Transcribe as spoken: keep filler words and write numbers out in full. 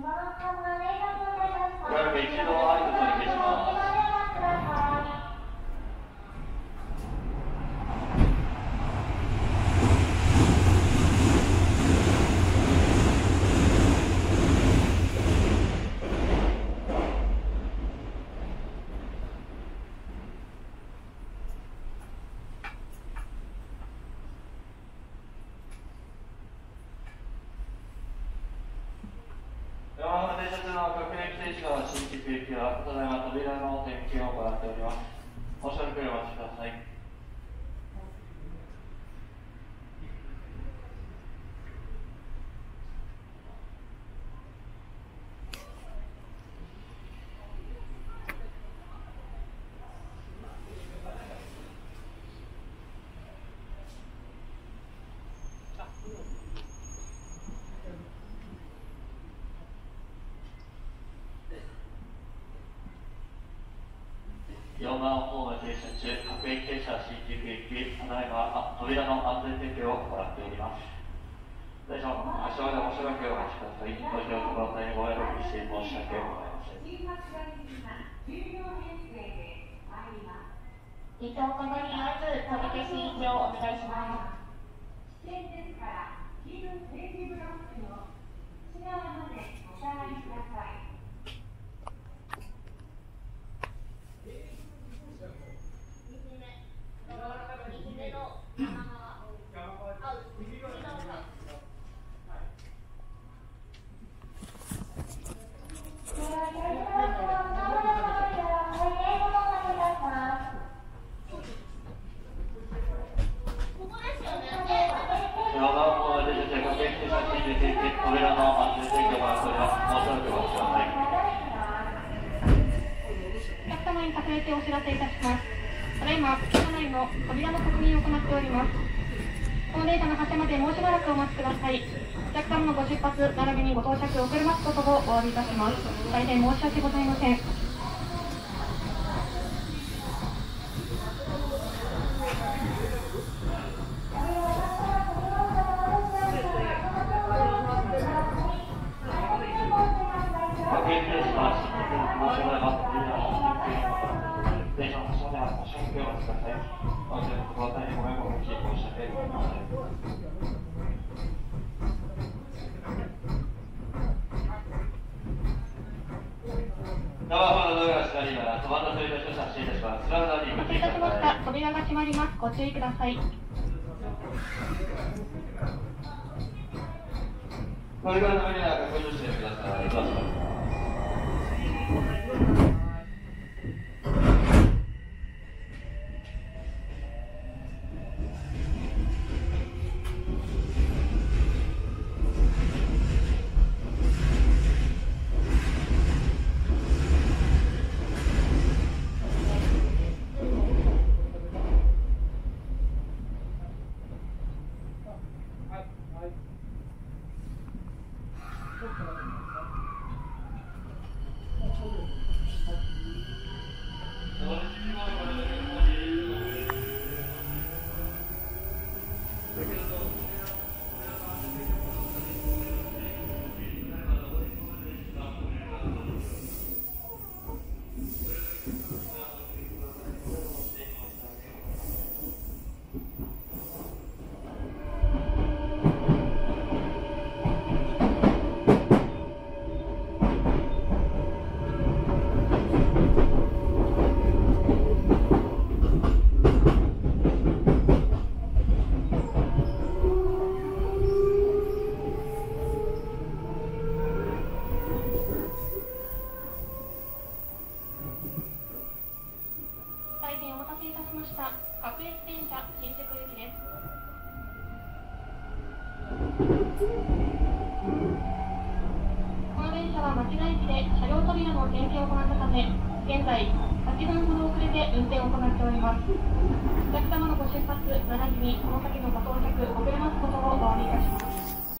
これは一度合図取り消します。山手電車の各駅停止から新宿駅はただいま扉の点検を行っております。おしゃれくらいお待ちください。よんばんホーム停車中、各駅停車新宿駅、ただいま扉の安全点検を行っております。大丈夫、足場でおしばらくお待ちください。ご乗車の際にご迷惑して申し訳ございません。 離島このにまず取り消し以上お願いします。 支店ですから黄色い定時ブロックの内側までお下がりください。 お知らせいたします。ただいま車内の扉の確認を行っております。この電車の発車までもうしばらくお待ちください。お客様のご出発並びにご到着遅れますことをお詫びいたします。大変申し訳ございません。扉が閉まります。ご注意ください。 これからの上にはご乗車ください。どうぞ。 各駅電車新宿行きです。この電車は町田駅で車両扉の点検を行ったため、現在はちふんほど遅れて運転を行っております。お客様のご出発並びにこの先のご到着遅れますことをお詫びいたします。